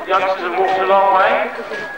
youngsters have walked a long way.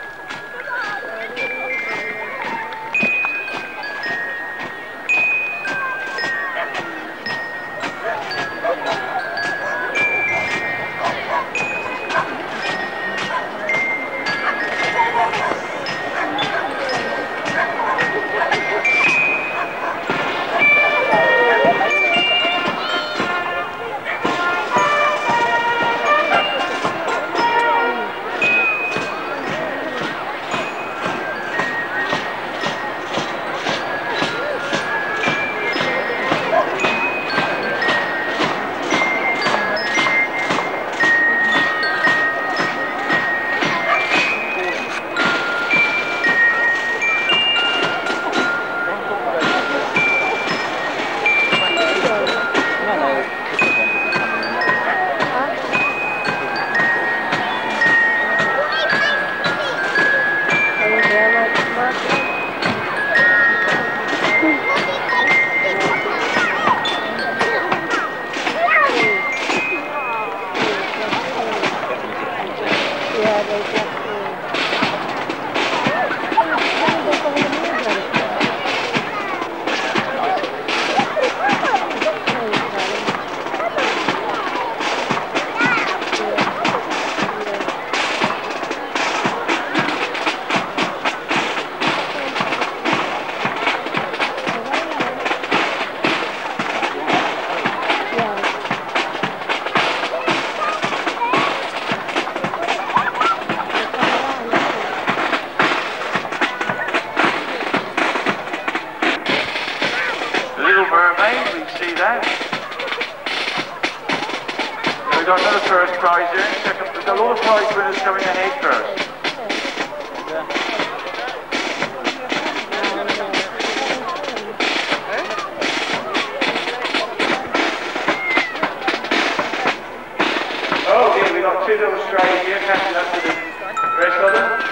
We've got another first prize here. Second, we've got all the prize winners coming ahead first. Oh, okay, we've got two little strays here catching up to the rest of them.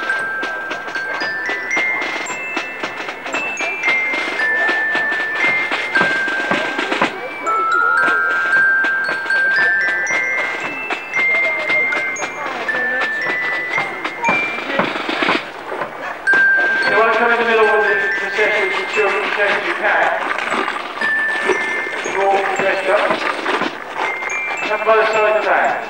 Come by the side of the back.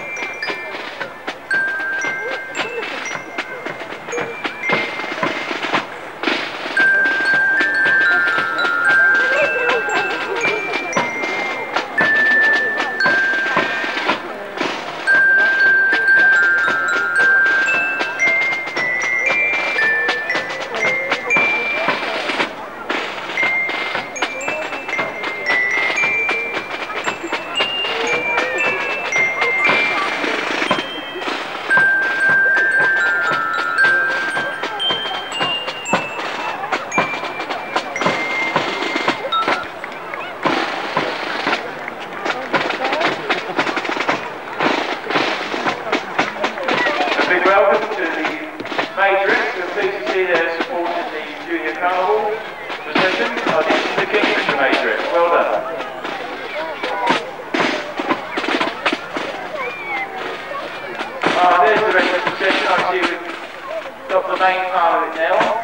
Supporting the Junior Carnival procession. This is the Kingfisher Matrix. Well done. There's the rest of the procession. I see we've got the main part of it now.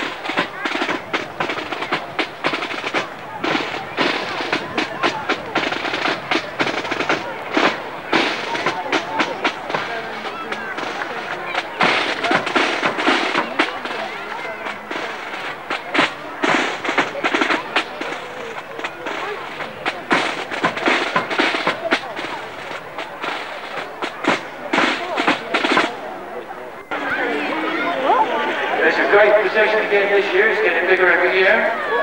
It's a great procession again this year, it's getting bigger every year.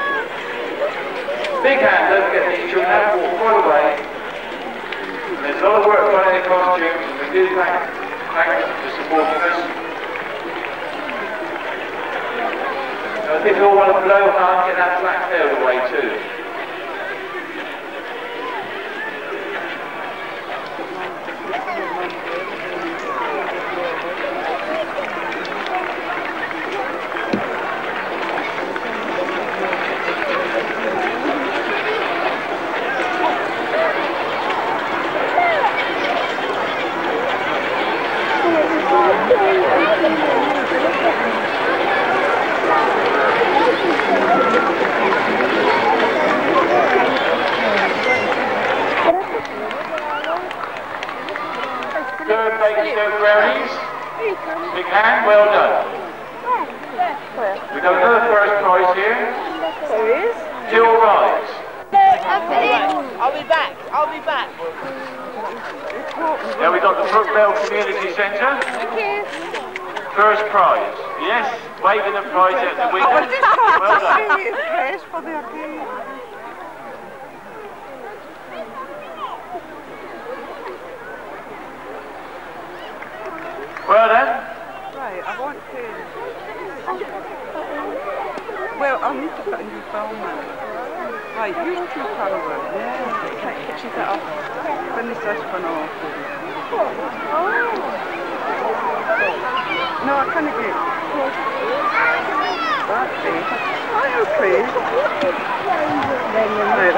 Big hand, don't forget these children have to walk quite a way. And there's a lot of work done in the costumes, and we do thank them for supporting us. And I think we all want to blow hard and get that black tail away too. And well done. We've got another first prize here. There is. Jill Rides. I'll be back. I'll be back. Now we've got the Brookvale Community Centre. Thank you. First prize. Yes, waving the prize at the weekend. Well done. For the occasion. Well done. Right, I want to... Well, I'll need to put a new film in. Right, here's two Carnival. Yeah. Can she get off? Finish this one off. No, I can't get it. That's it. I okay. Right,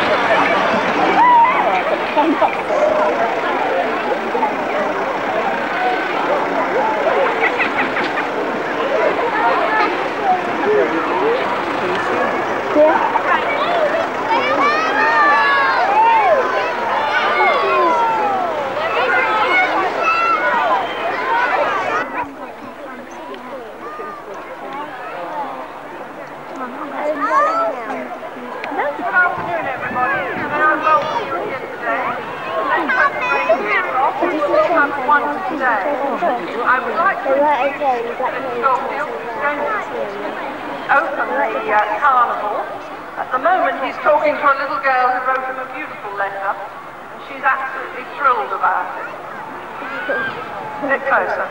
I would like to Phillip Schofield, who's going to open the carnival. At the moment he's talking to a little girl who wrote him a beautiful letter, and she's absolutely thrilled about it. A bit closer.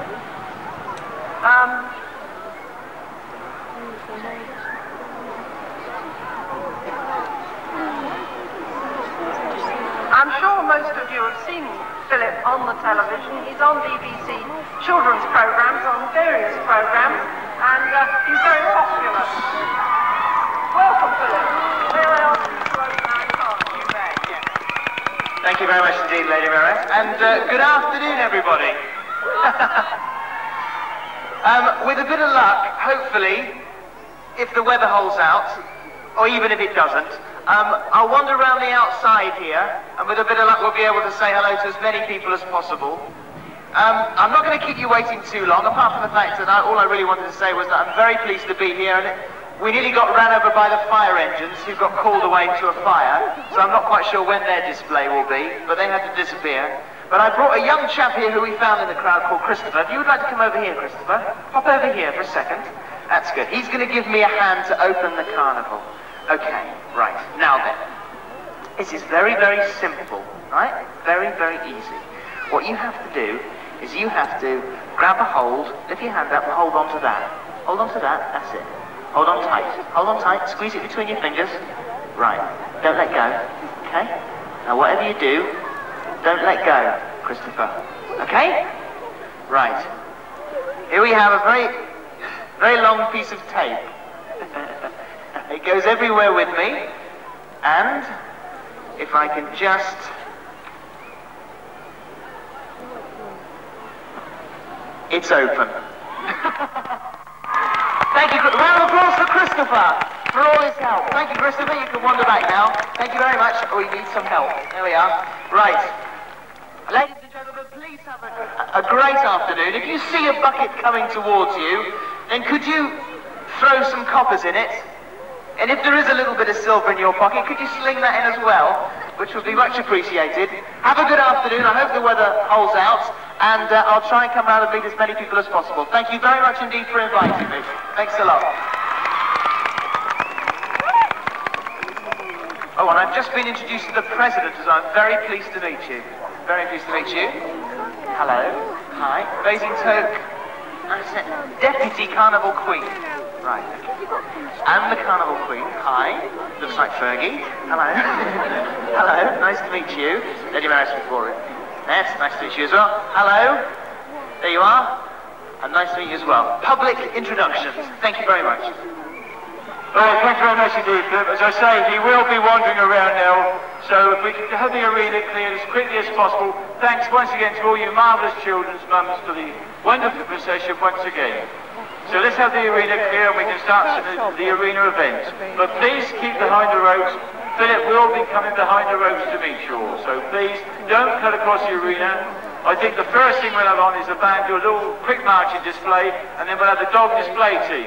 I'm sure most of you have seen Philip on the television. He's on BBC children's programmes, on various programmes, and he's very popular. Welcome, Philip. May I ask you to open our carnival? You may, yes. Thank you very much indeed, Lady Mayoress. And good afternoon, everybody. With a bit of luck, hopefully, if the weather holds out, or even if it doesn't, I'll wander around the outside here, and with a bit of luck we'll be able to say hello to as many people as possible. I'm not going to keep you waiting too long, apart from the fact that all I really wanted to say was that I'm very pleased to be here, and we nearly got ran over by the fire engines who got called away to a fire, so I'm not quite sure when their display will be, but they had to disappear. But I brought a young chap here who we found in the crowd called Christopher. If you would like to come over here, Christopher, hop over here for a second. That's good. He's going to give me a hand to open the carnival. Okay, right. Now then, this is very, very simple, right? Very, very easy. What you have to do is you have to grab a hold, lift your hand up and hold on to that. Hold on to that, that's it. Hold on tight. Hold on tight, squeeze it between your fingers. Right, don't let go, okay? Now whatever you do, don't let go, Christopher. Okay? Right. Here we have a very, very long piece of tape. It goes everywhere with me, and if I can just... It's open. Thank you. Round of applause for Christopher for all his help. Thank you, Christopher. You can wander back now. Thank you very much. Oh, we need some help. There we are. Right. Ladies and gentlemen, please have a great afternoon. If you see a bucket coming towards you, then could you throw some coppers in it? And if there is a little bit of silver in your pocket, could you sling that in as well? Which would be much appreciated. Have a good afternoon. I hope the weather holds out. And I'll try and come round and meet as many people as possible. Thank you very much indeed for inviting me. Thanks a lot. Oh, and I've just been introduced to the President, so I'm very pleased to meet you. Very pleased to meet you. Hello. Hi. Basingstoke. Deputy Carnival Queen. Right. And the Carnival Queen. Hi. Looks like Fergie. Hello. Hello. Nice to meet you. Lady Maris before it. Yes, nice to meet you as well. Hello. There you are. And nice to meet you as well. Public introductions. Thank you very much. Thank you very much indeed, Philip. As I say, he will be wandering around now, so if we can have the arena cleared as quickly as possible. Thanks once again to all you marvellous children's mums for the wonderful procession once again. So let's have the arena clear and we can start the arena event. But please keep behind the ropes. Philip will be coming behind the ropes to meet you all, so please don't cut across the arena. I think the first thing we'll have on is the band do a little quick marching display, and then we'll have the dog display team.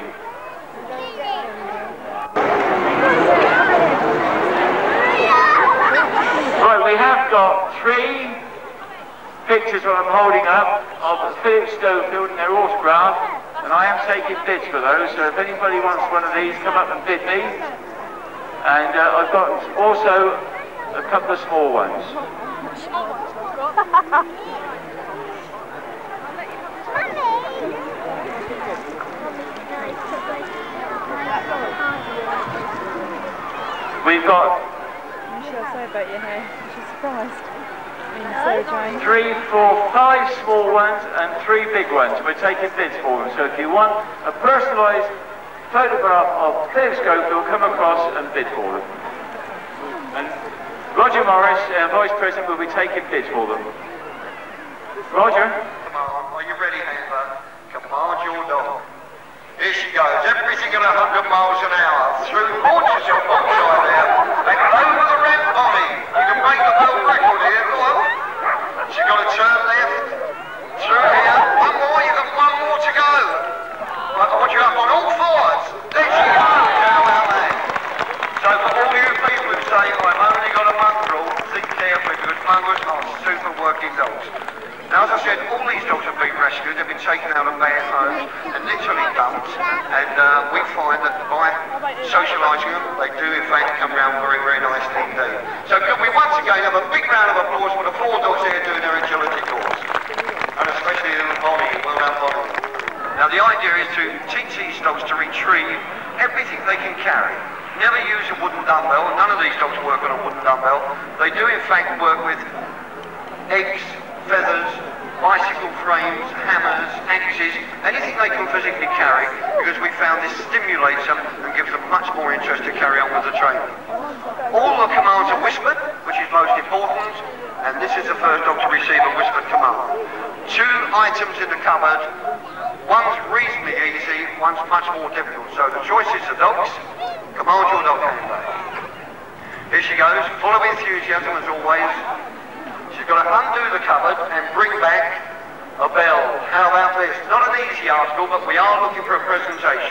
Right, we have got 3 pictures that I'm holding up of Phillip Schofield and their autograph, and I am taking bids for those, so if anybody wants one of these, come up and bid me. And I've got also a couple of small ones. We've got... What should I say about your hair? She's surprised. So, Jane. 3, 4, 5 small ones and 3 big ones. We're taking bids for them. So if you want a personalised photograph of Phillip Schofield, come across and bid for them. And Roger Morris, Vice President, will be taking bids for them. Roger? Come on, are you ready, Amber? Command your dog. Here she goes, everything at 100 miles an hour, through launches your bonsai there, and over the ramp body. You can break the world record here, go on. She's got to turn left, through here, one more, you've got one more to go. Right, I want you up on all 4s. There she goes, how about that? So for all you people who say, I've only got a mongrel, think carefully, because mongrels are super working dogs. Now, as I said, all these dogs have been rescued, they've been taken out of bad homes and literally dumped, and we find that by socialising them, they do in fact come round very, very nicely indeed. So could we once again have a big round of applause for the 4 dogs here doing their agility course, and especially little Bonnie, well done Bonnie. Now the idea is to teach these dogs to retrieve everything they can carry. Never use a wooden dumbbell, none of these dogs work on a wooden dumbbell. They do in fact work with eggs, feathers, bicycle frames, hammers, axes, anything they can physically carry, because we found this stimulates them and gives them much more interest to carry on with the training. All the commands are whispered, which is most important, and this is the first dog to receive a whispered command. 2 items in the cupboard, one's reasonably easy, one's much more difficult. So the choice is the dogs. Command your dog, Amber. Here she goes, full of enthusiasm as always. She's got to undo the cupboard and bring back a bell. How about this? Not an easy article, but we are looking for a presentation.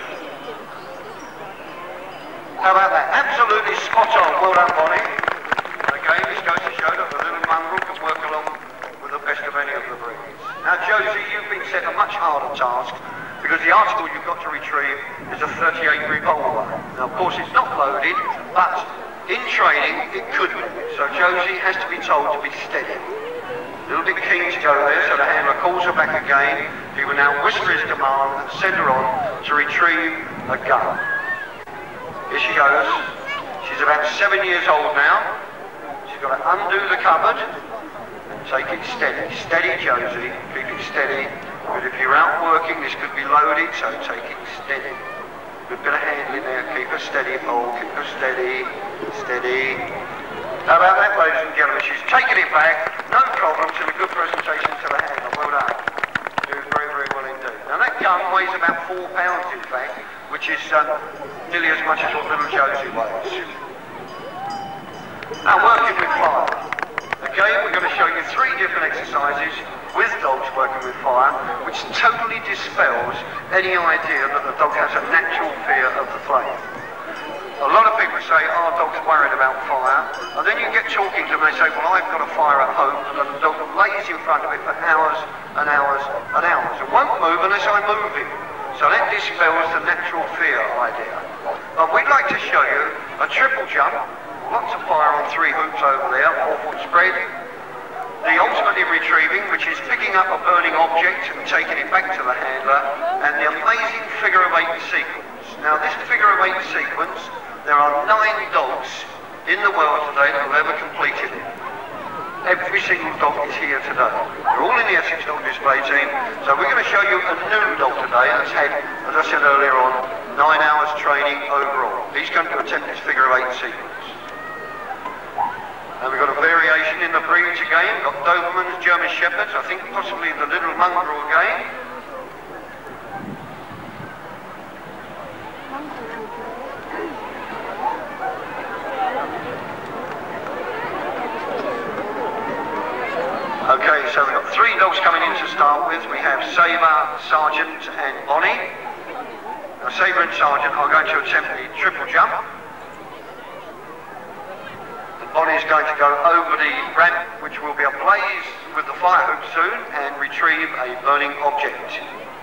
How about that? Absolutely spot on. Well done, Bonnie. Okay, this goes to show that the little mongrel can work along with the best of any of the breeds. Now, Josie, you've been set a much harder task, because the article you've got to retrieve is a 38 revolver. Now, of course, it's not loaded, but in training, it could be. So Josie has to be told to be steady. A little bit keen to go there, so the handler calls her back again. He will now whisper his command and send her on to retrieve a gun. Here she goes. She's about 7 years old now. She's got to undo the cupboard and take it steady. Steady, Josie. Keep it steady. But if you're out working, this could be loaded, so take it steady. Good bit of handling there. Keep her steady, Paul. Keep her steady. Steady. How about that, ladies and gentlemen? She's taken it back. No problems, and a good presentation to the handler. Well done. Doing very, very well indeed. Now that gun weighs about 4 pounds, in fact, which is nearly as much as what little Josie weighs. Now working with fire. Again, we're going to show you 3 different exercises with dogs working with fire, which totally dispels any idea that the dog has a natural fear of the flame. A lot of people say, oh, dog's worried about fire, and then you get talking to them and they say, well, I've got a fire at home, and the dog lays in front of it for hours and hours and hours. It won't move unless I move him. So that dispels the natural fear idea. But we'd like to show you a triple jump, lots of fire on 3 hoops over there, 4-foot spread. The ultimately retrieving, which is picking up a burning object and taking it back to the handler, and the amazing figure of 8 sequence. Now this figure of 8 sequence, there are 9 dogs in the world today that have ever completed it. Every single dog is here today. They're all in the Essex Dog Display Team, so we're going to show you a new dog today that's had, as I said earlier on, 9 hours training overall. He's going to attempt this figure of 8 sequence. And we've got a variation in the breeds again. We've got Dobermans, German Shepherds, I think possibly the little mongrel again. Okay, so we've got 3 dogs start with, we have Sabre, Sergeant and Bonnie. Now Sabre and Sergeant are going to attempt the triple jump. And Bonnie is going to go over the ramp, which will be ablaze with the fire hoop soon, and retrieve a burning object.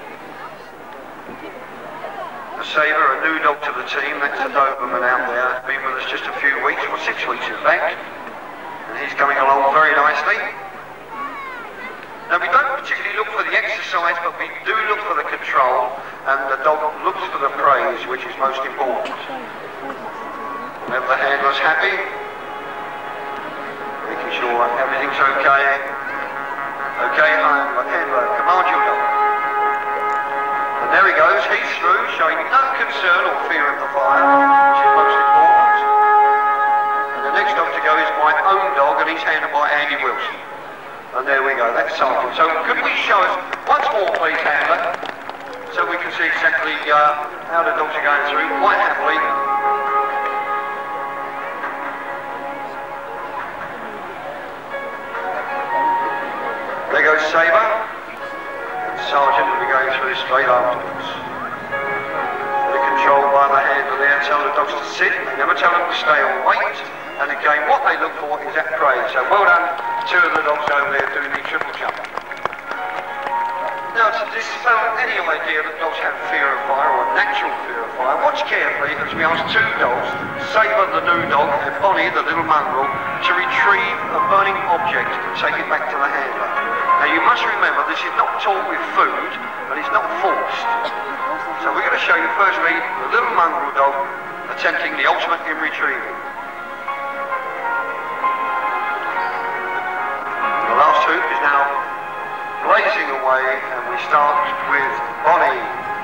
Sabre, a new dog to the team, that's the Doberman out there, been with us just a few weeks, or 6 weeks in fact, and he's coming along very nicely. Now we don't particularly look for the exercise, but we do look for the control, and the dog looks for the praise, which is most important. Whenever the handler's happy, making sure everything's okay. Okay, handler, command your dog. And there he goes, he's through, showing no concern or fear of the fire, which is most important. And the next dog to go is my own dog, and he's handled by Andy Wilson. And there we go, that's Sergeant. So could we show us once more, please, handler, so we can see exactly how the dogs are going through, quite happily. There goes Sabre. Sergeant will be going through straight afterwards. They're controlled by the handler there, tell the dogs to sit, they never tell them to stay or wait, and again what they look for is that praise. So well done, 2 of the dogs over there doing the triple jump. Now to dispel any idea that dogs have fear of fire or natural fear of fire, watch carefully as we ask 2 dogs, Sabre the new dog and Bonnie the little mongrel, to retrieve a burning object and take it back to the handler. Now you must remember this is not taught with food, and it's not forced. So we're going to show you firstly the little mongrel dog attempting the ultimate in retrieving. The last hoop is now blazing away, and we start with Bonnie.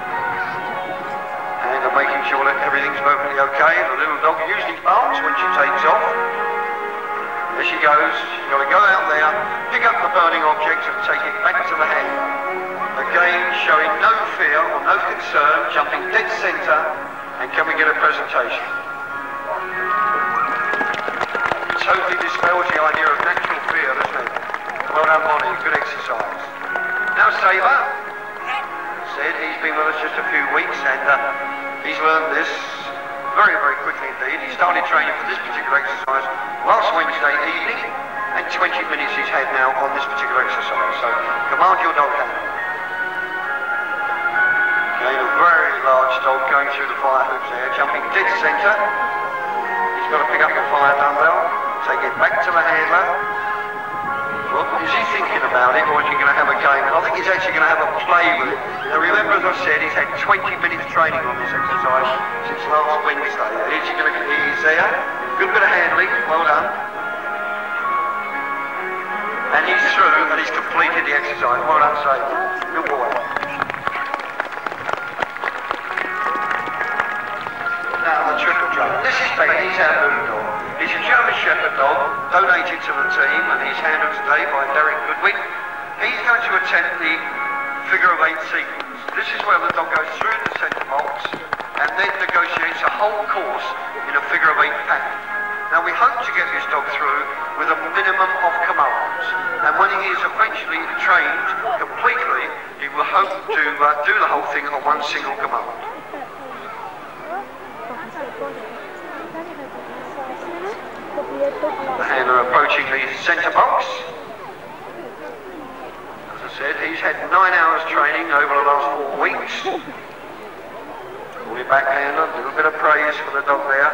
And making sure that everything's perfectly okay. The little dog usually barks when she takes off. There she goes, she's got to go out there, pick up the burning object and take it back to the handler. Again, showing no fear or no concern, jumping dead centre, and can we get a presentation? Totally dispels the idea of natural fear, doesn't it? Well done, Bonnie, good exercise. Now Sabre, said he's been with us just a few weeks, and he's learned this very, very quickly indeed. He started training for this particular exercise last Wednesday evening, and 20 minutes he's had now on this particular exercise. So, command your dog handler. Again, a very large dog going through the fire hoops there, jumping dead centre. He's got to pick up the fire dumbbell, take it back to the handler. Well, is he thinking about it, or is he going to have a game? I think he's actually going to have a play with it. Now remember, as I said, he's had 20 minutes training on this exercise since last Wednesday. Is he going to, he's there, good bit of handling, well done. And he's through, and he's completed the exercise. Well done, Sabre. Good boy. Now the triple jump. This is Ben, he's our new dog. He's a German Shepherd dog, donated to the team, and he's handled today by Derek Goodwin. He's going to attempt the figure of 8 sequence. This is where the dog goes through the centre box and then negotiates a whole course in a figure of 8 pattern. Now we hope to get this dog through with a minimum of commands, and when he is eventually trained completely, he will hope to do the whole thing on one single command. The handler approaching the centre box. As I said, he's had 9 hours training over the last 4 weeks. Pull it back, handler, a little bit of praise for the dog there.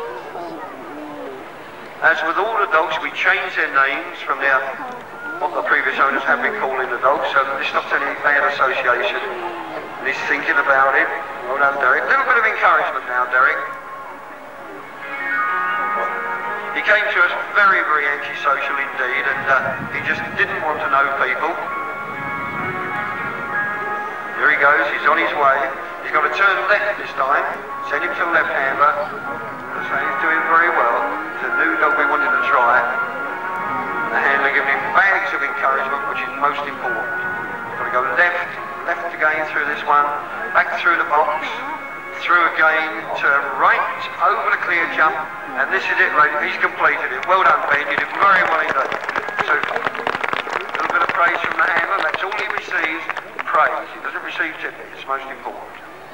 As with all the dogs, we change their names from what the previous owners have been calling the dogs, so that this stops any bad association. And he's thinking about it. Well done, Derek. A little bit of encouragement now, Derek. He came to us very, very antisocial indeed, and he just didn't want to know people. Here he goes, he's on his way. He's got to turn left this time, send him to the left handler. So he's doing very well. It's a new dog we wanted to try. The handler giving him bags of encouragement, which is most important. Got to go left again through this one, back through the box, through again to right, over the clear jump, and this is it, ladies. He's completed it. Well done, Ben. You did very well indeed. Super. A little bit of praise from the handler. That's all he receives, praise. He doesn't receive tipping. It's most important.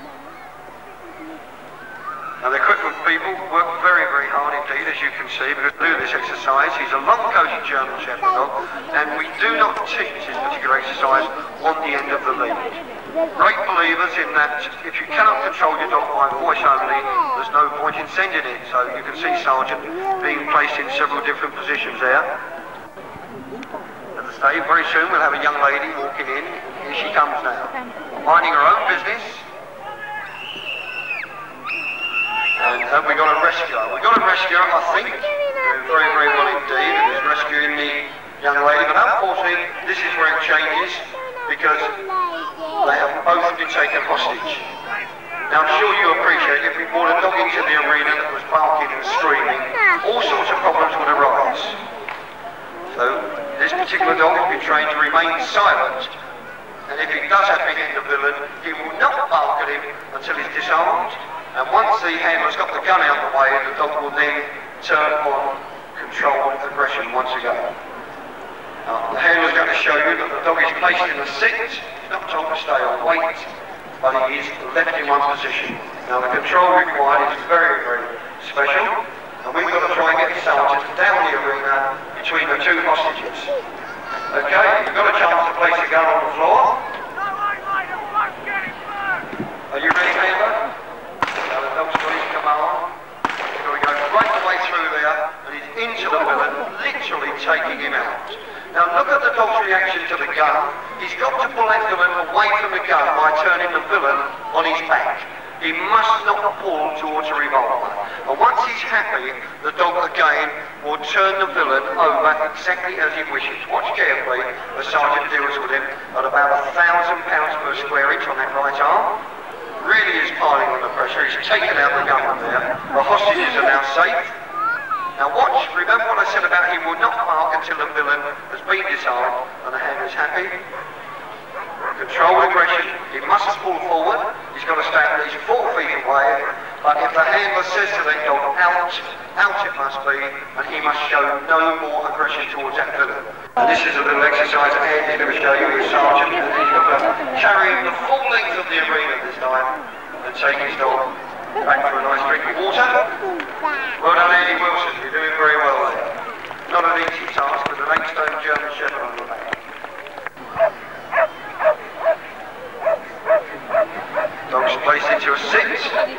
Now the equipment people work very, very hard indeed, as you can see, because to do this exercise. He's a long-coated German Shepherd dog, and we do not teach this particular exercise on the end of the lead. Great believers in that if you cannot control your dog by voice only, there's no point in sending it. So you can see Sergeant being placed in several different positions there. At the stage, very soon we'll have a young lady walking in. Here she comes now, minding her own business. And we've got a rescuer. We've got a rescuer, I think, doing very, very well indeed, and is rescuing the young lady. But unfortunately, this is where it changes, because they have both been taken hostage. Now, I'm sure you appreciate if we brought a dog into the arena that was barking and screaming, all sorts of problems would arise. So, this particular dog has been trained to remain silent, and if he does apprehend the villain, he will not bark at him until he's disarmed. And once the handler's got the gun out of the way, the dog will then turn on controlled aggression once again. Now, the handler's going to show you that the dog is placed in a sit. He's not told to stay on wait, but he is left in one position. Now, the control required is very, very special, and we've got to try and get the sergeant down the arena between the two hostages. Okay, you've got a chance to place the gun on the floor. Are you ready, handler? The dog's got his command. He's got to go right the way through there, and he's into the villain, literally taking him out. Now look at the dog's reaction to the gun. He's got to pull that villain away from the gun by turning the villain on his back. He must not pull towards a revolver. And once he's happy, the dog again will turn the villain over exactly as he wishes. Watch carefully as Sergeant deals with him at about £1,000 per square inch on that right arm. Really is piling on the pressure. He's taken out the gun from there. The hostages are now safe. Now watch, remember what I said about he will not bark until the villain has been disarmed and the handler's happy. Controlled aggression. He mustn't pull forward. He's got to stay at least 4 feet away. But if the handler says to the dog, out it must be, and he must show no more aggression towards that villain. And this is a little exercise that Andy's going to show you with Sergeant, and he's got to carry him the full length of the arena this time and take his dog back for a nice drink of water. Well done, Andy Wilson. You're doing very well there. Not an easy task with an 8-stone German Shepherd on your back. Dog's placed into a sit.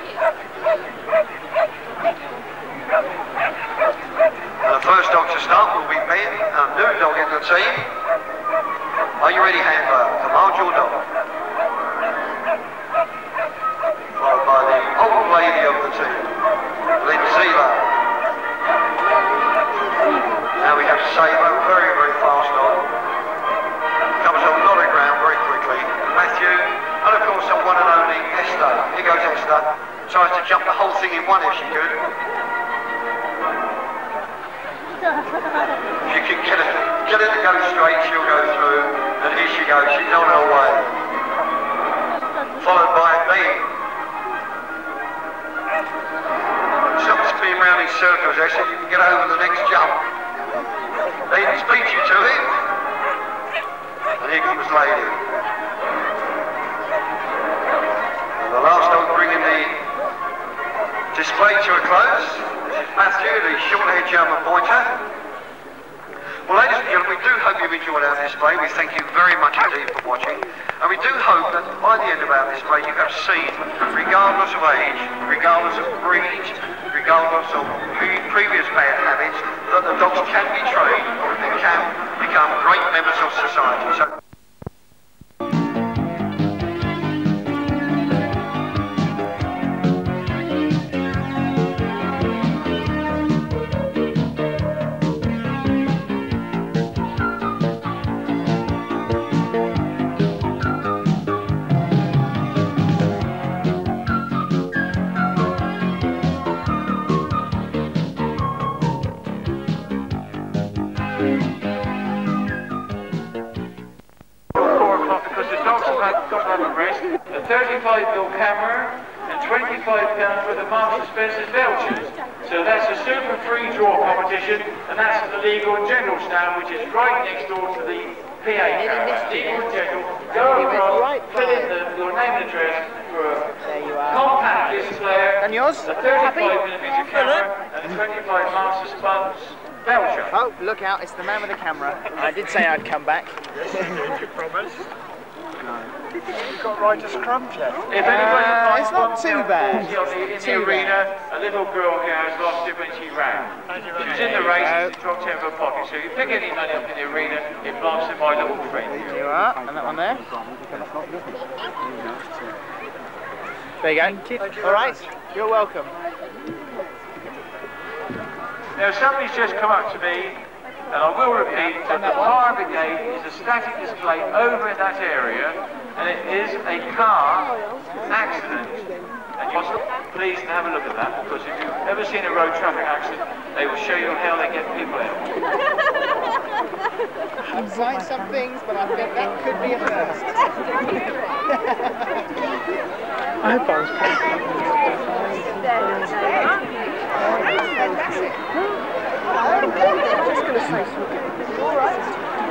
And the first dog to start will be Ben, a new dog in the team. Are you ready, handler? Command your dog. Followed by the old lady of the team, Lindsay. Now we have Sabre, very, very fast dog. Covers a lot of ground very quickly. Matthew, and of course the one and only Esther. Here goes Esther. Tries to jump the whole thing in one if she could. If you can get her to go straight, she'll go through. And here she goes, she's on her way. Followed by Ben. Stop spinning round in circles, Esther, you can get over the next jump. Ben beats you to it. And here comes Lady. And the last dog bringing the display to a close. This is Matthew, the short-haired German pointer. Well, ladies and gentlemen, we do hope you've enjoyed our display. We thank you very much indeed for watching. And we do hope that by the end of our display you have seen, regardless of age, regardless of breed, regardless of previous bad habits, that the dogs can be trained and can become great members of society. So a 35mm camera and £25 worth of Marks and Spencer's vouchers. So that's a super free draw competition, and that's at the Legal and General stand, which is right next door to the PA camera, legal and gentle, go across, fill in your name and address for a compact display, And yours? a 35mm camera, and a 25 master sponge belcher. Oh, look out, it's the man with the camera. I did say I'd come back. You promised. You've got right to scrum, Jeff. If anybody it's not too bad. In the arena, a little girl here has lost it when she ran. She was in the race and she dropped it in her pocket. So if you pick any money up in the arena, it belongs to my little friend There here. you are, and that one there. There you go. All right, you're welcome. Now somebody's just come up to me, and I will repeat that the fire brigade is a static display over in that area, and it is a car accident. And you're pleased to have a look at that, because if you've ever seen a road traffic accident, they will show you how they get people out. I've signed some things, but I think that could be a first. I hope I was Fantastic. I'm just going to say something. All right.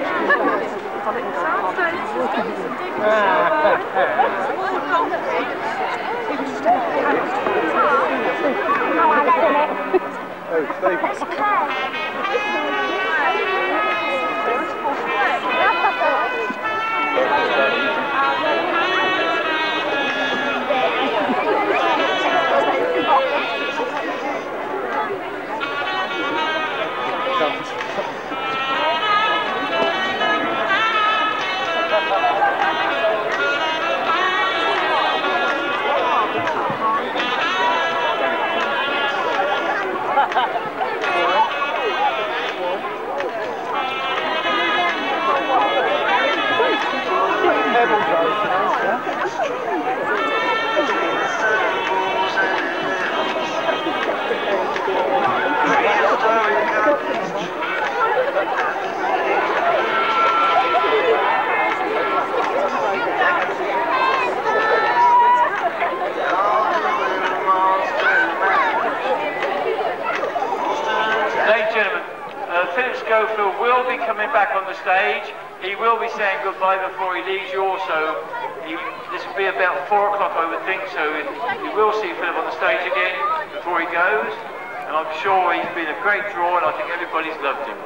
Phillip Schofield will be coming back on the stage. He will be saying goodbye before he leaves you also. This will be about 4 o'clock, I would think, so you will see Phillip on the stage again before he goes. And I'm sure he's been a great draw, and I think everybody's loved him.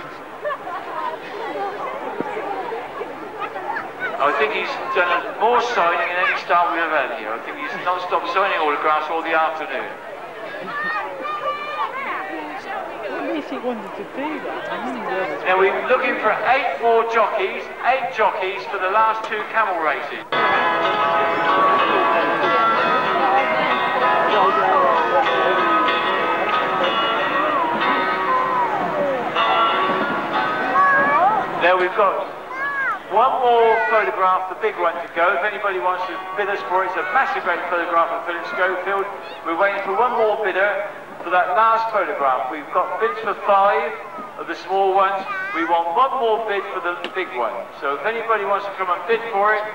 I think he's done more signing than any start we've ever had here. I think he's non-stop signing autographs all the afternoon. He wanted to do that. Now we're looking for 8 more jockeys, 8 jockeys for the last 2 camel races. Now we've got 1 more photograph, the big one to go. If anybody wants to bid us for it, it's a massive great photograph of Phillip Schofield. We're waiting for 1 more bidder for that last photograph. We've got bids for 5 of the small ones. We want 1 more bid for the big one. So if anybody wants to come and bid for it,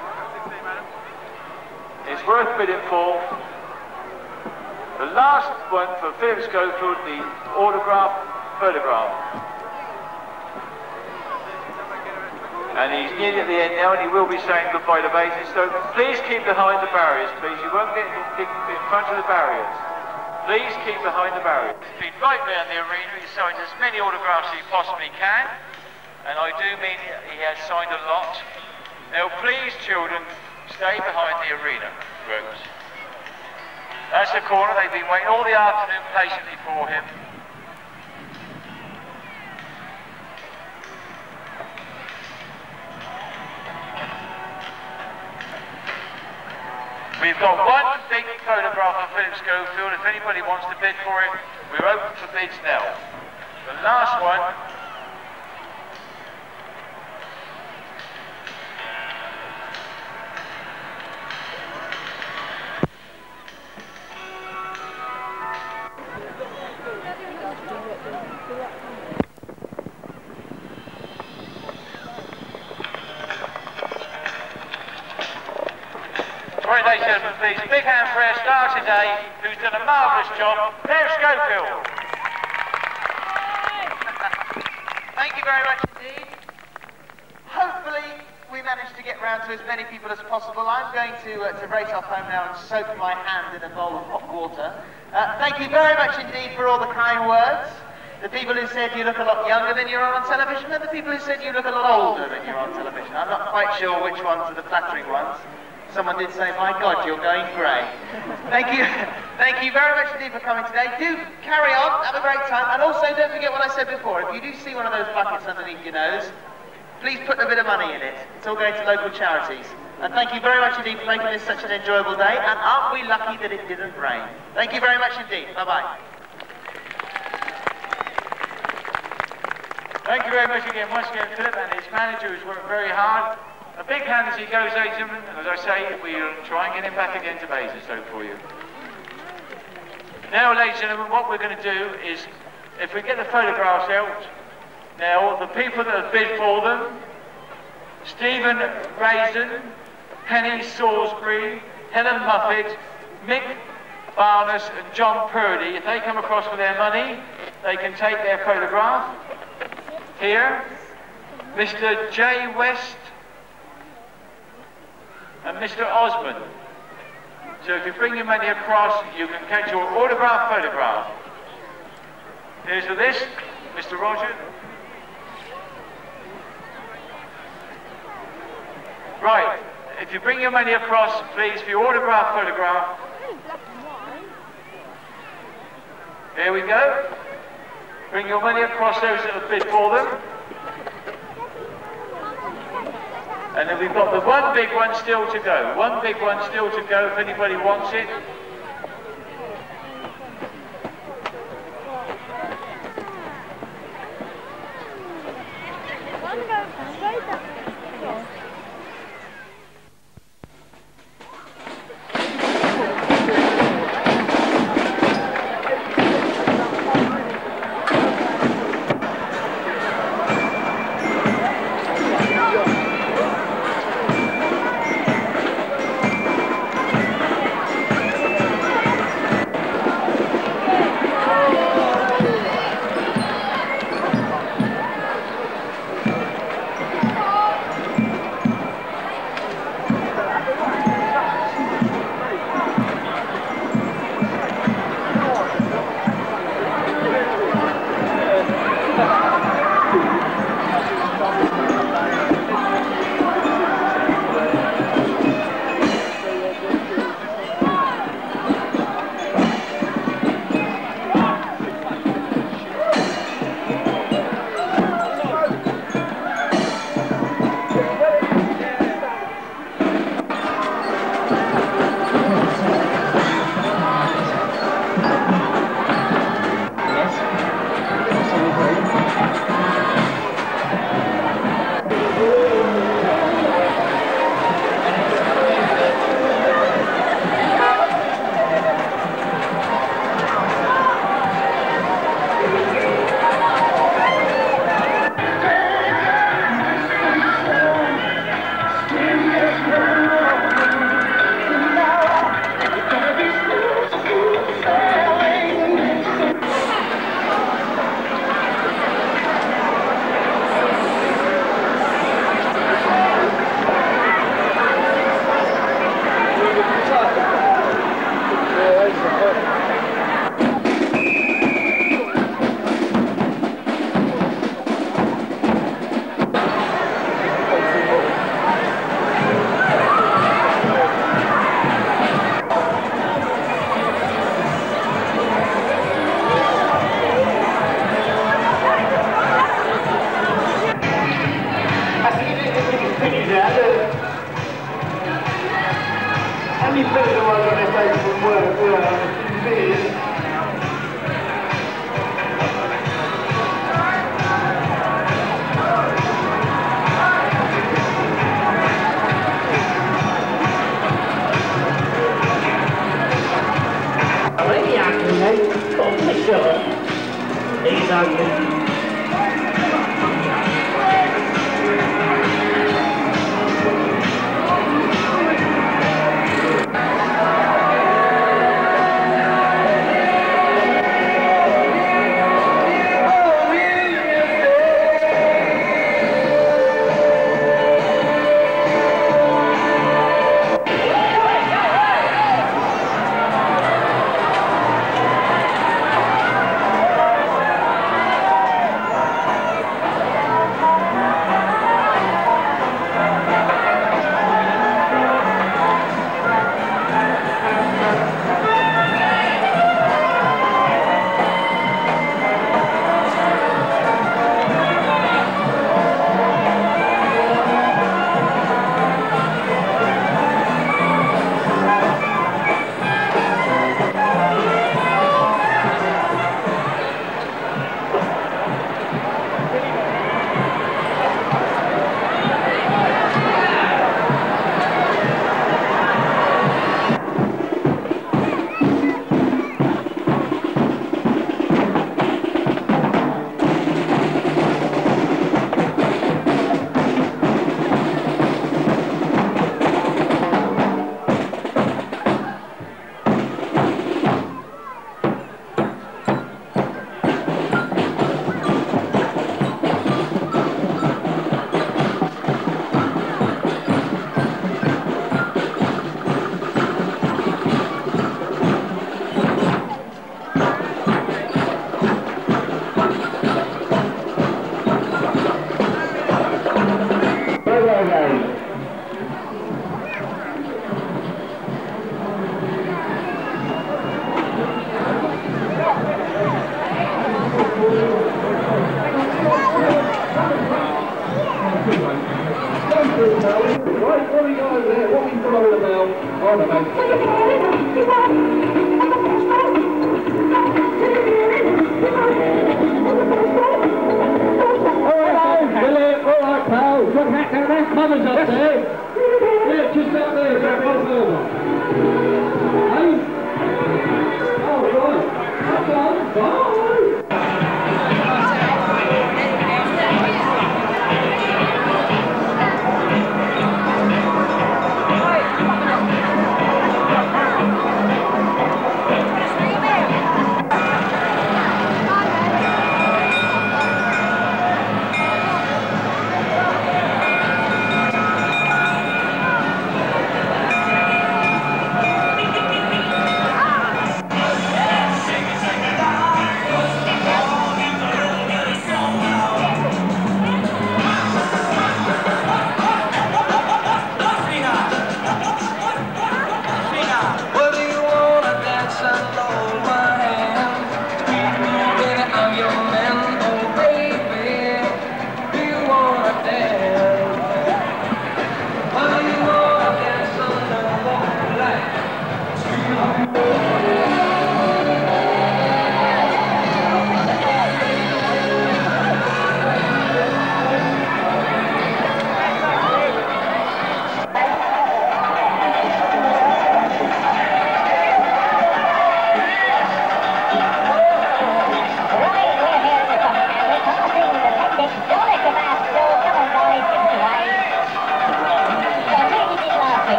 it's worth bidding for. The last one for Phillip Schofield, the autograph photograph. And he's nearly at the end now, and he will be saying goodbye to Basingstoke. Please keep behind the barriers, please. You won't get in front of the barriers. Please keep behind the barriers. He's been right round the arena. He's signed as many autographs as he possibly can. And I do mean he has signed a lot. Now please, children, stay behind the arena ropes. That's the corner. They've been waiting all the afternoon patiently for him. We've got 1 big photograph of Phillip Schofield. If anybody wants to bid for it, we're open for bids now. The last one. Right, ladies and gentlemen, please, big hand for our star today, who's done a marvellous job, Phillip Schofield. Thank you very much indeed. Hope managed to get round to as many people as possible. I'm going to race off home now and soak my hand in a bowl of hot water. Thank you very much indeed for all the kind words. The people who said you look a lot younger than you are on television, and the people who said you look a lot older than you're on television. I'm not quite sure which ones are the flattering ones. Someone did say, my God, you're going grey. Thank you very much indeed for coming today. Do carry on, have a great time, and also don't forget what I said before. If you do see one of those buckets underneath your nose, please put a bit of money in it. It's all going to local charities. And thank you very much indeed for making this such an enjoyable day, and aren't we lucky that it didn't rain. Thank you very much indeed. Bye-bye. Thank you very much again, once again, Philip and his manager who's worked very hard. A big hand as he goes, ladies and gentlemen. As I say, we'll try and get him back again to Basingstoke for you. Now, ladies and gentlemen, what we're going to do is, if we get the photographs out, now, the people that have bid for them, Stephen Raisin, Penny Salisbury, Helen Muffet, Mick Barnes and John Purdy, if they come across with their money, they can take their photograph. Here, Mr. J. West and Mr. Osmond. So if you bring your money across, you can catch your autograph photograph. Here's for this, Mr. Roger. Right, if you bring your money across, please, for your autograph photograph. There we go. Bring your money across, those that have bid for them. And then we've got the one big one still to go. One big one still to go if anybody wants it.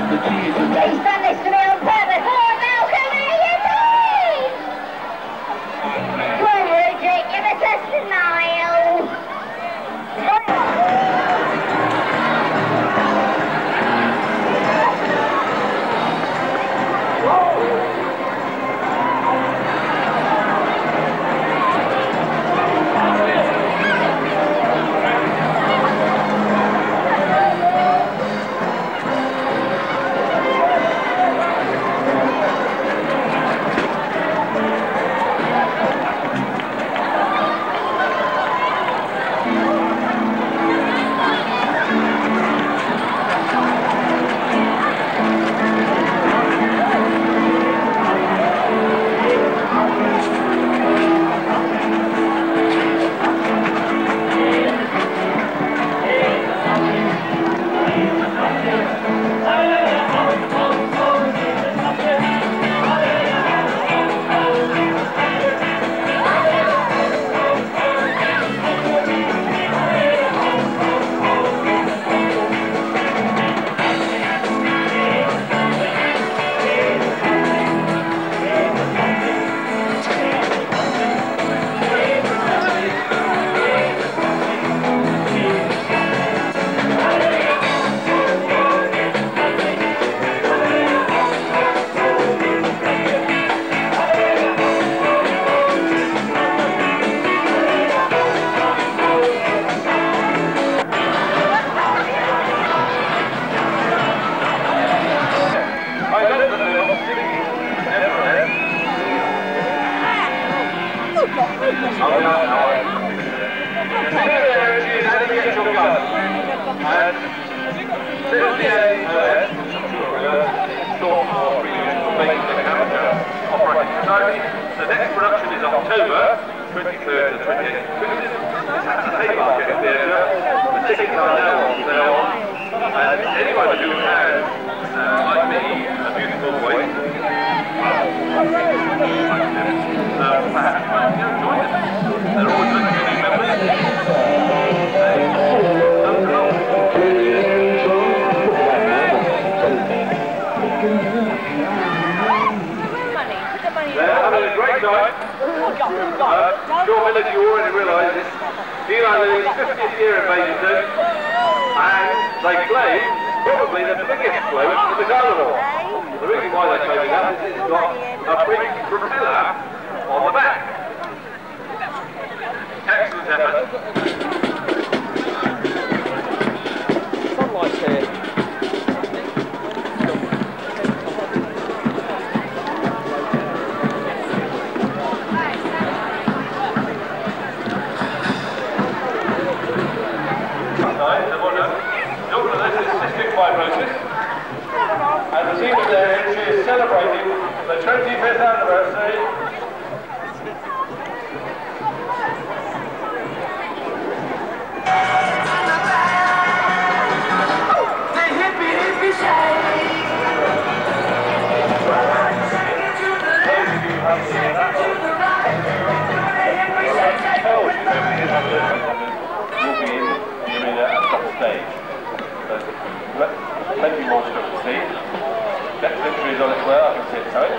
He's done this to me on purpose. Come on now, come here, you boys! Come on, Rudrick, give us a smile. The next production is October 23rd to 28th. It's at the Haymarket Theatre. The tickets are now on sale. And anyone who has, like me, a beautiful voice, perhaps join them. They're always looking for new members. They're having a great night. Sure many of you already realise this. Eli Lilly's 50th year in Basingstoke, and they play probably the biggest float in the carnival. The reason why they're claiming that is it's got a big propeller on the back. Excellent effort. Sunlight's here. And the team of their entry is celebrating the 25th anniversary. The hippie hippie shake. To the left, shake it to the right. The hippie shake, shake. You'll be in the arena at the stage. Plenty more stuff to see. Next entry is on its way, I can see it coming.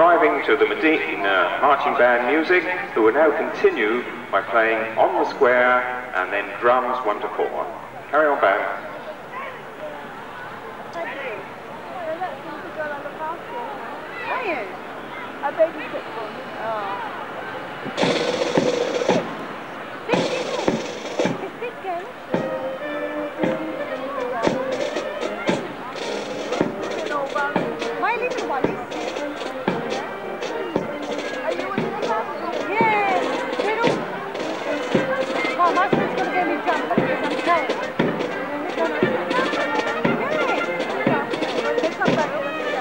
arriving to the Medina marching band music, who will now continue by playing On the Square and then drums 1 to 4. Carry on, band. I bet you took one. My little one is. Are you in the class? Yes. Well, my friend's going to get me drunk because I'm tired. They come back over here.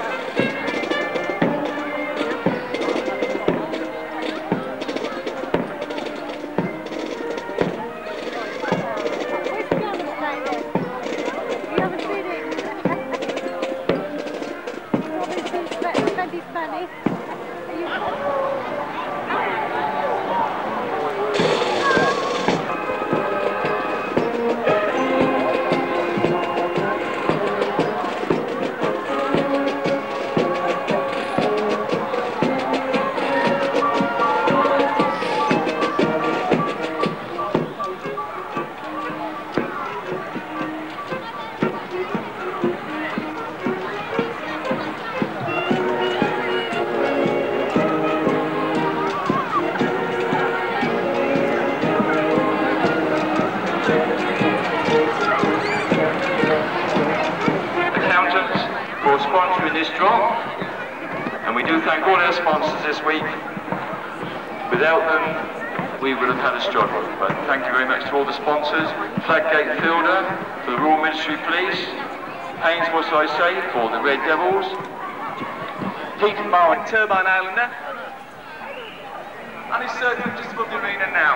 And we do thank all our sponsors this week. Without them, we would have had a struggle. But thank you very much to all the sponsors, Flaggate Fielder, for the Royal Military Police, Haynes, what I say, for the Red Devils, Heat and Marlin Turbine Islander, and it's circling just above the arena now.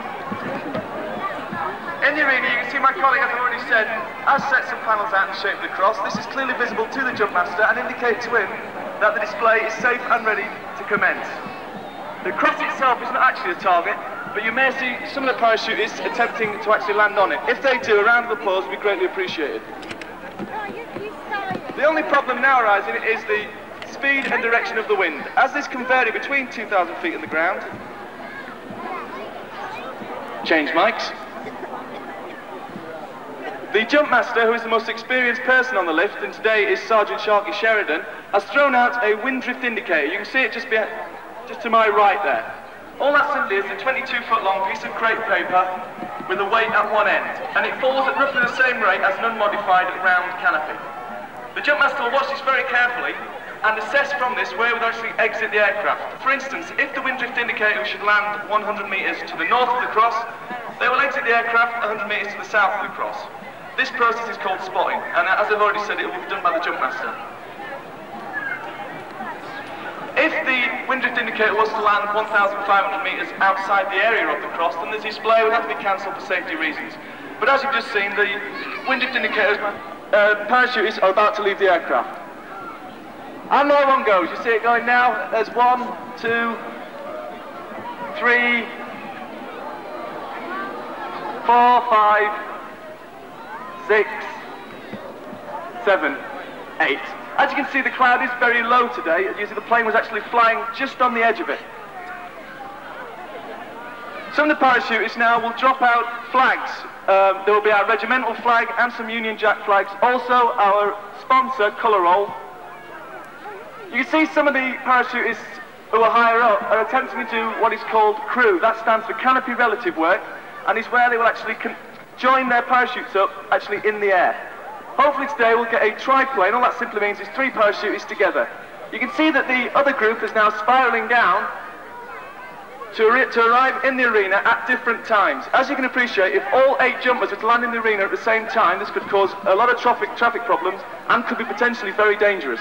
In the arena, you can see my colleague, as I've already said, has set some panels out in the shape of the cross. This is clearly visible to the jump master and indicates to him that the display is safe and ready to commence. The cross itself is not actually a target, but you may see some of the parachutists attempting to actually land on it. If they do, a round of applause would be greatly appreciated. The only problem now arising is the speed and direction of the wind. As this can vary between 2,000 feet in the ground. Change mics. The jump master, who is the most experienced person on the lift, and today is Sergeant Sharky Sheridan, has thrown out a wind drift indicator. You can see it just to my right there. All that simply is a 22-foot long piece of crepe paper with a weight at one end, and it falls at roughly the same rate as an unmodified round canopy. The jump master will watch this very carefully and assess from this where we would actually exit the aircraft. For instance, if the wind drift indicator should land 100 metres to the north of the cross, they will exit the aircraft 100 metres to the south of the cross. This process is called spotting, and as I've already said, it will be done by the jump master. If the wind drift indicator was to land 1,500 metres outside the area of the cross, then the display would have to be cancelled for safety reasons. But as you've just seen, the wind drift indicator's parachutists are about to leave the aircraft. And no one goes. You see it going now. There's 1, 2, 3, 4, 5, 6, 7, 8. As you can see, the cloud is very low today. You see the plane was actually flying just on the edge of it. Some of the parachutists now will drop out flags. There will be our regimental flag and some Union Jack flags. Also our sponsor, Colour Roll. You can see some of the parachutists who are higher up are attempting to do what is called crew. That stands for canopy relative work, and is where they will actually join their parachutes up actually in the air. Hopefully today we'll get a triplane. All that simply means is 3 parachutists together. You can see that the other group is now spiralling down to arrive in the arena at different times. As you can appreciate, if all 8 jumpers were to land in the arena at the same time, this could cause a lot of traffic problems and could be potentially very dangerous.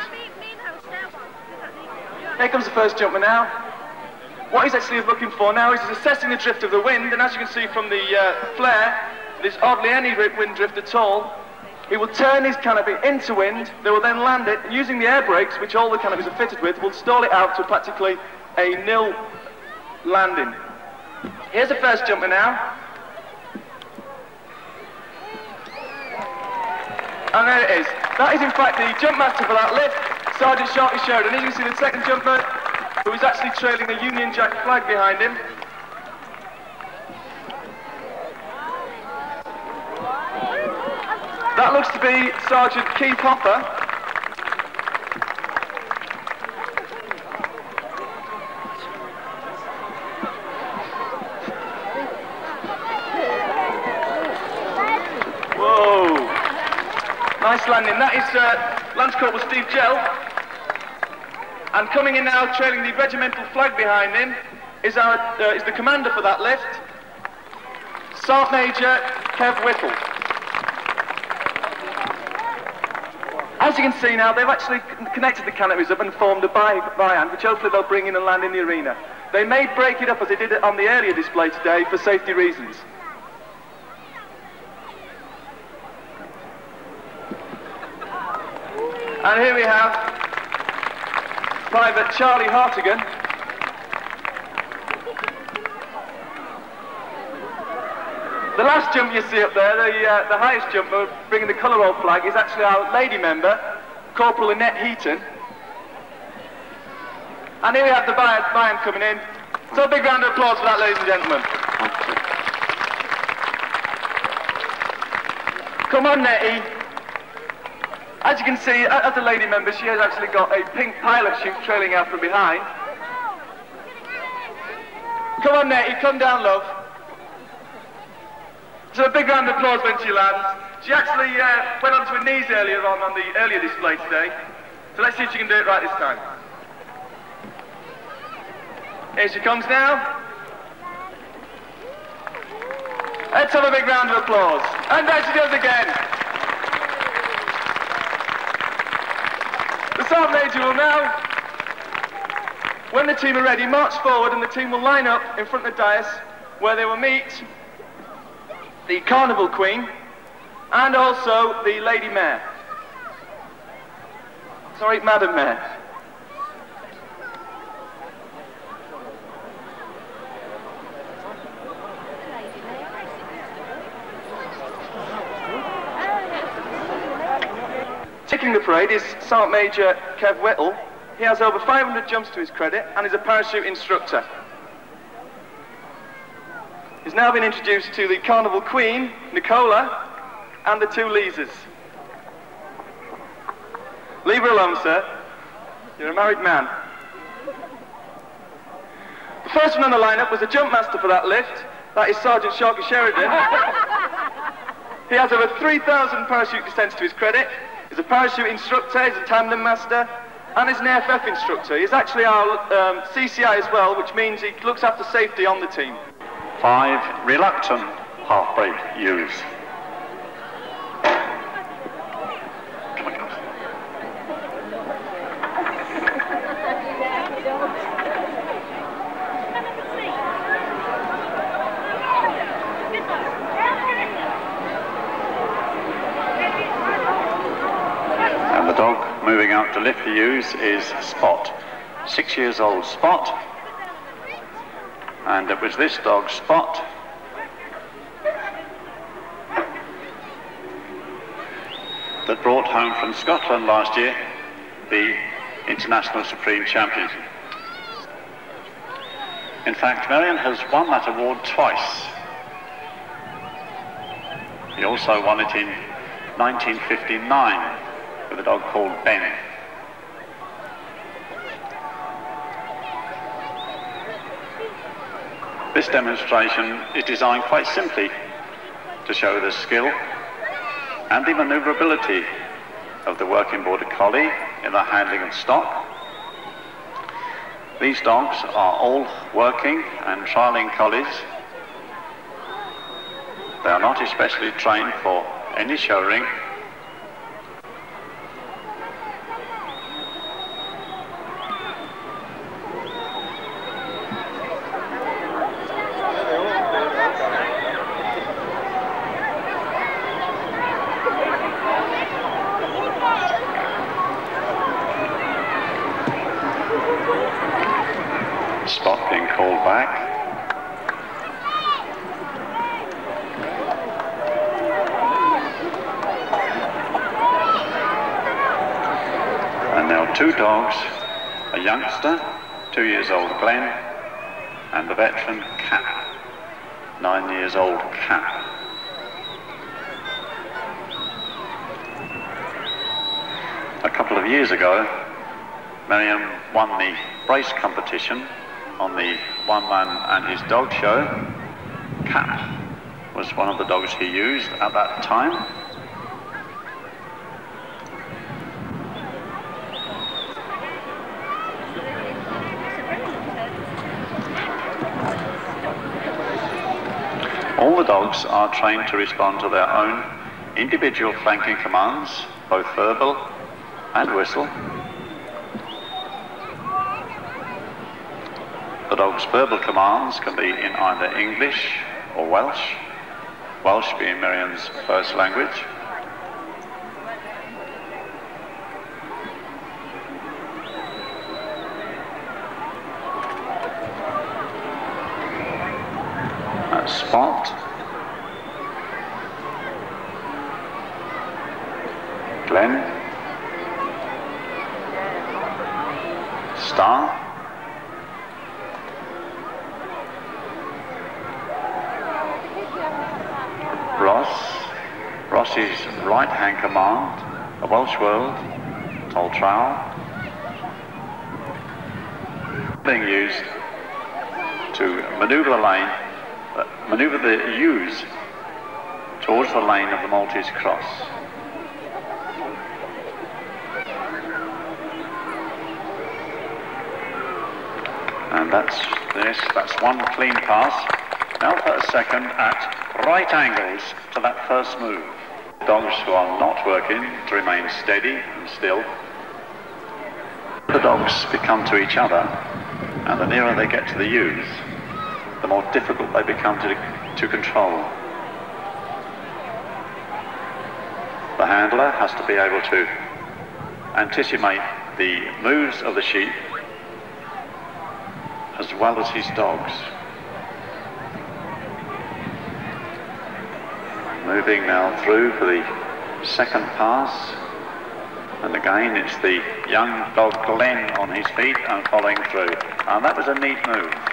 Here comes the first jumper now. What he's actually looking for now is he's assessing the drift of the wind, and as you can see from the flare, there's hardly any wind drift at all. He will turn his canopy into wind. They will then land it, and using the air brakes, which all the canopies are fitted with, will stall it out to practically a nil landing. Here's the first jumper now. And there it is. That is in fact the jump master for that lift, Sergeant Sharky Sheridan. As you can see, the second jumper who is actually trailing a Union Jack flag behind him. That looks to be Sergeant Keith Hopper. Whoa! Nice landing. That is Lance Corporal Steve Gell. And coming in now, trailing the regimental flag behind him, is the commander for that lift, Sergeant Major Kev Whittle. As you can see now, they've actually connected the canopies up and formed a by-hand, which hopefully they'll bring in and land in the arena. They may break it up as they did on the earlier display today for safety reasons. And here we have Private Charlie Hartigan. The last jump you see up there, the highest jump bringing the colour roll flag, is actually our lady member, Corporal Annette Heaton. And here we have the band coming in. So a big round of applause for that, ladies and gentlemen. Come on, Nettie. As you can see, as a lady member, she has actually got a pink pilot chute trailing out from behind. Come on, Nettie, come down, love. So a big round of applause when she lands. She actually went onto her knees earlier on the earlier display today. So let's see if she can do it right this time. Here she comes now. Let's have a big round of applause. And there she goes again. The Sergeant Major will now, when the team are ready, march forward and the team will line up in front of the dais where they will meet the Carnival Queen and also the Lady Mayor. Sorry, Madam Mayor. Taking the parade is Sergeant Major Kev Whittle. He has over 500 jumps to his credit and is a parachute instructor. He's now been introduced to the Carnival Queen, Nicola, and the two Leesers. Leave her alone, sir. You're a married man. The first one on the lineup was the jump master for that lift. That is Sergeant Sharky Sheridan. He has over 3,000 parachute descents to his credit. He's a parachute instructor, he's a tandem master, and he's an AFF instructor. He's actually our CCI as well, which means he looks after safety on the team. 5 reluctant half-break ewes. Come on, guys. And the dog moving out to lift the ewes is Spot. 6 years old Spot. And it was this dog, Spot, that brought home from Scotland last year the International Supreme Champion. In fact, Marion has won that award twice. He also won it in 1959 with a dog called Ben. This demonstration is designed quite simply to show the skill and the manoeuvrability of the working border collie in the handling of stock. These dogs are all working and trialling collies. They are not especially trained for any show ring. Spot being called back. And now two dogs, a youngster 2 years old Glenn, and the veteran Cap, 9 years old Cap. A couple of years ago, Miriam won the race competition on the One Man and His Dog show. Cap was one of the dogs he used at that time. All the dogs are trained to respond to their own individual flanking commands, both verbal and whistle. The dog's verbal commands can be in either English or Welsh, Welsh being Miriam's first language. That's Spot, Glenn, Star, Ross's right-hand command, a Welsh word, Tol Trowel, being used to manoeuvre the lane, manoeuvre the ewes towards the lane of the Maltese cross. And that's one clean pass. Now for a second at right angles to that first move. Dogs who are not working to remain steady and still. The dogs become to each other, and the nearer they get to the ewes, the more difficult they become to control. The handler has to be able to anticipate the moves of the sheep as well as his dogs. Moving now through for the second pass, and again it's the young dog Glenn on his feet and following through, and that was a neat move.